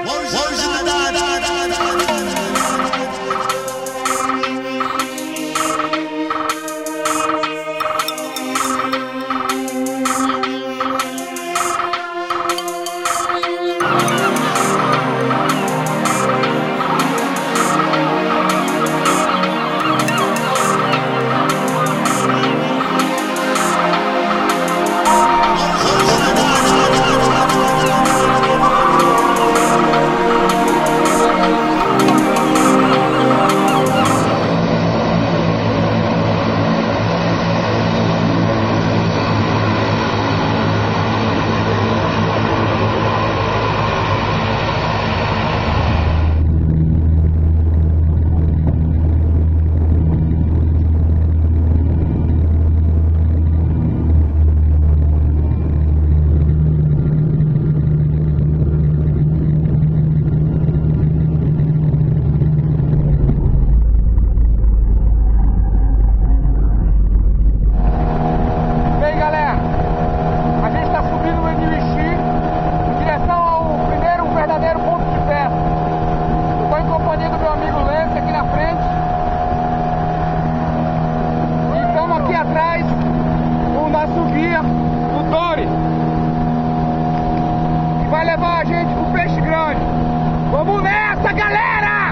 Vamos nessa, galera!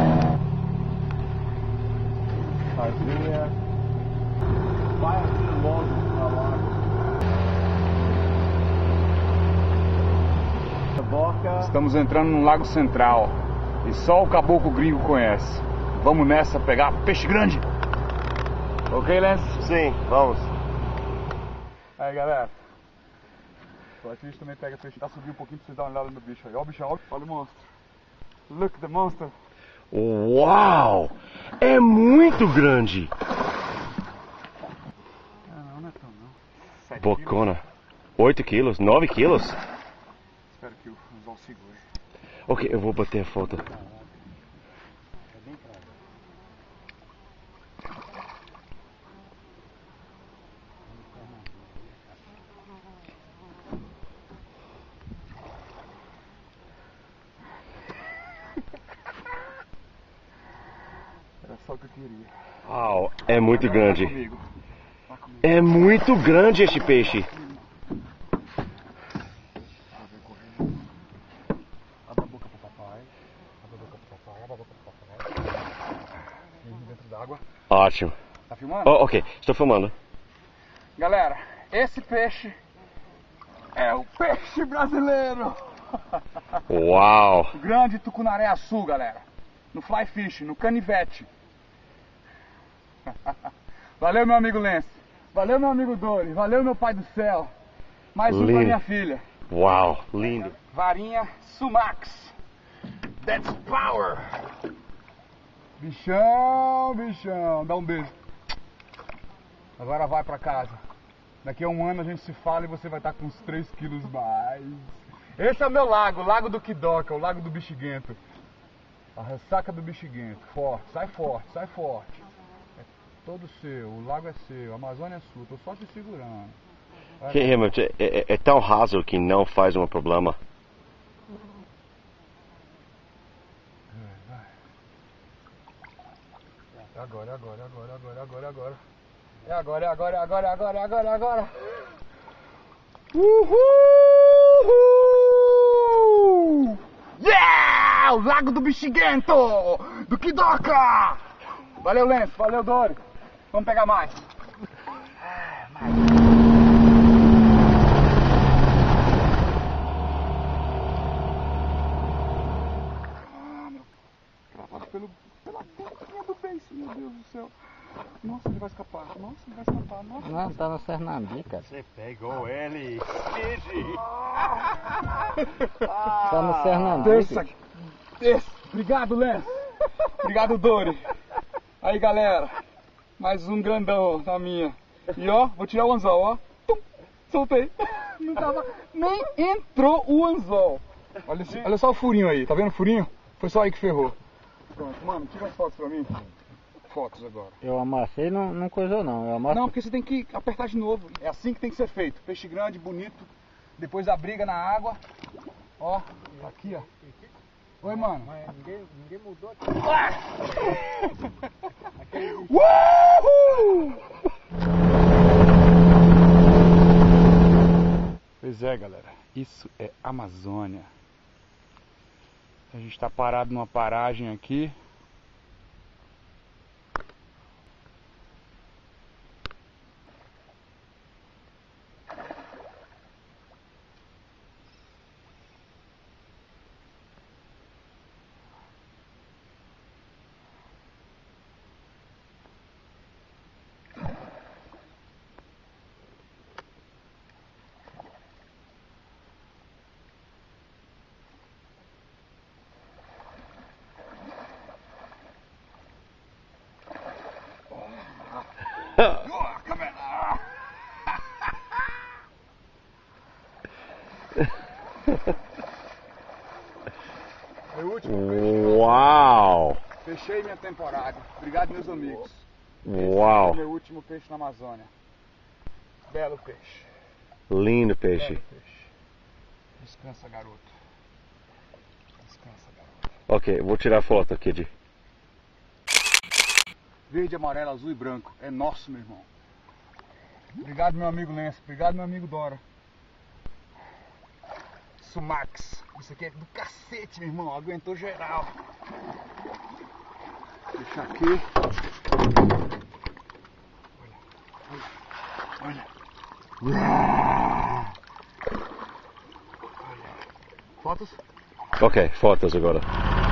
Fazia. Vai assim logo pra lago. Estamos entrando num lago central e só o caboclo gringo conhece. Vamos nessa pegar peixe grande? Ok, Lance? Sim, vamos. Aí, galera. O ativista também pega peixe. Tá subindo um pouquinho pra vocês darem uma olhada no bicho aí. Ó o bichão, olha o monstro. Look at the monster. Uau! É muito grande! Não é tão não. 7 Bocona. quilos. 8 quilos? 9 quilos? Espero que o anzol segure. Ok, eu vou bater a foto. Era só o que eu queria. Uau, é muito Agora grande. Vai comigo. Vai comigo. É muito grande este peixe. Abre a boca pro papai. Abre a boca pro papai. Abre a boca pro papai. Vem dentro d'água. Ótimo. Tá filmando? Oh, ok, estou filmando. Galera, esse peixe é o peixe brasileiro. Uau! O grande tucunaré-açu, galera. No fly fish, no canivete. Valeu, meu amigo Lance. Valeu, meu amigo Dori. Valeu, meu pai do céu. Mais um pra Lindo. minha filha. Uau, lindo. Varinha Sumax. That's power. Bichão, bichão. Dá um beijo. Agora vai pra casa. Daqui a um ano a gente se fala e você vai estar com uns 3 quilos mais. Esse é o meu lago, o lago do Kidoka, o lago do Bexiguento. A ressaca do Bexiguento. Forte, sai forte, sai forte. É todo seu, o lago é seu, a Amazônia é sua, tô só te segurando. Vai, Que realmente é tão raso que não faz um problema. vai. É agora, é agora, é agora, é agora, é agora, é agora. É agora, é agora, é agora, é agora, é agora, é agora. Uhul! Yeah! O lago do Bexiguento! Do Kidoka! Valeu, Lance, valeu, Dori. Vamos pegar mais. Travado pela pontinha do beiço, meu Deus do céu. Nossa, ele vai escapar. Nossa, ele vai escapar. Nossa. Não, tá no Cernambi, cara. Você pegou ele. Tá no Cernambi. Desça. Desça. Obrigado, Lance. Obrigado, Dori. Aí, galera. Mais um grandão na minha. E ó, vou tirar o anzol, ó. Tum, soltei. Não tava... Nem entrou o anzol. Olha só o furinho aí. Tá vendo o furinho? Foi só aí que ferrou. Pronto, mano, tira as fotos pra mim. Fotos agora. Eu amassei, não coisou não. Eu amassei. Não, porque você tem que apertar de novo. É assim que tem que ser feito. Peixe grande, bonito, Depois da briga na água. Ó, tá aqui, ó. Oi, mano. Mas ninguém mudou aqui. Uhul! Pois é, galera. Isso é Amazônia. A gente está parado numa paragem aqui. Meu último peixe. Uau! Fechei minha temporada. Obrigado, meus amigos. Uau! Esse é meu último peixe na Amazônia. Belo peixe. Lindo peixe. Belo peixe. Descansa, garoto. Descansa, garoto. Ok, vou tirar foto, Kid. Verde, amarelo, azul e branco. É nosso, meu irmão. Obrigado, meu amigo Lenço. Obrigado, meu amigo Dora. Sumax. Isso aqui é do cacete, meu irmão. Aguentou geral. Deixa aqui. Olha. Olha. Fotos? Ok, fotos agora.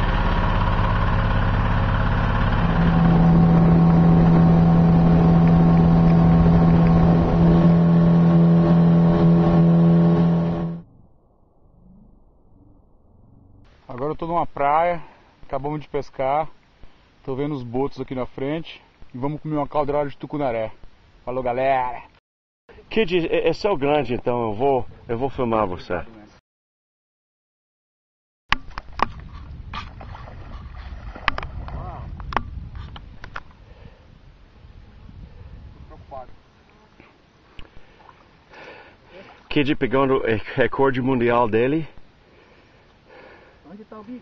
Agora eu tô numa praia, acabamos de pescar, tô vendo os botos aqui na frente e vamos comer uma caldeirada de tucunaré. Falou, galera! Kid, esse é o grande, então eu vou filmar você. Tô preocupado. Kid pegando o recorde mundial dele. Onde tá o Big?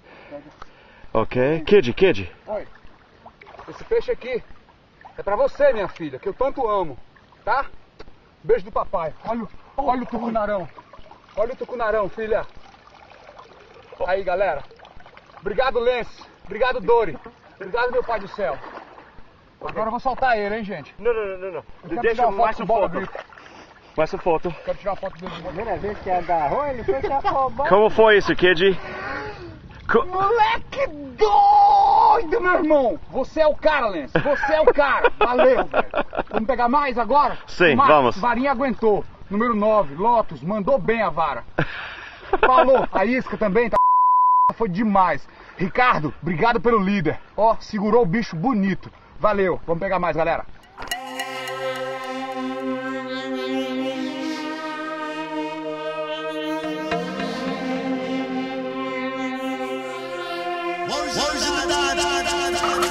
Ok. Kid. Oi, esse peixe aqui é pra você, minha filha, que eu tanto amo, tá? Beijo do papai. Olha o tucunarão. Olha o tucunarão, filha. Aí, galera. Obrigado, Lence. Obrigado, Dori. Obrigado, meu pai do céu. Agora eu vou soltar ele, hein, gente. Não. Eu quero Deixa tirar uma mais foto uma com o Boba foto. Brito. Mais uma foto. Quero tirar uma foto dele de Primeira vez que agarrou, ele foi se afobar. Como foi isso, Kid? Moleque doido, meu irmão! Você é o cara, Lence. Você é o cara. Valeu, velho. Vamos pegar mais agora? Sim, Marcos, vamos. Varinha aguentou. Número 9, Lotus, mandou bem a vara. Falou, a isca também tá. Foi demais. Ricardo, obrigado pelo líder. Ó, segurou o bicho bonito. Valeu. Vamos pegar mais, galera. Words of the